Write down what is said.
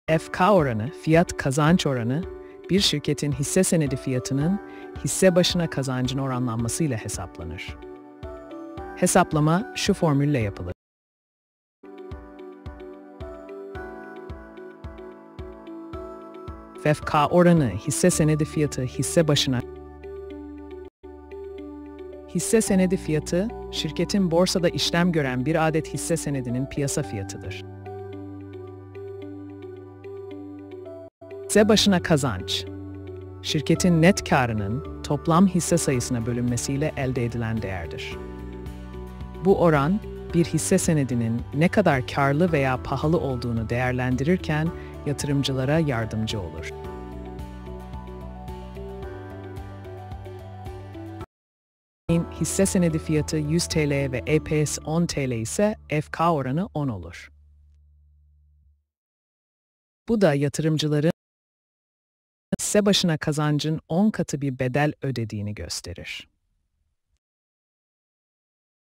FK oranı, fiyat kazanç oranı, bir şirketin hisse senedi fiyatının hisse başına kazancın oranlanmasıyla hesaplanır. Hesaplama şu formülle yapılır. FK oranı hisse senedi fiyatı hisse senedi fiyatı, şirketin borsada işlem gören bir adet hisse senedinin piyasa fiyatıdır. Hisse başına kazanç, şirketin net karının toplam hisse sayısına bölünmesiyle elde edilen değerdir. Bu oran, bir hisse senedinin ne kadar karlı veya pahalı olduğunu değerlendirirken yatırımcılara yardımcı olur. Hisse senedi fiyatı 100 TL ve EPS 10 TL ise FK oranı 10 olur. Bu da yatırımcıların hisse başına kazancın 10 katı bir bedel ödediğini gösterir.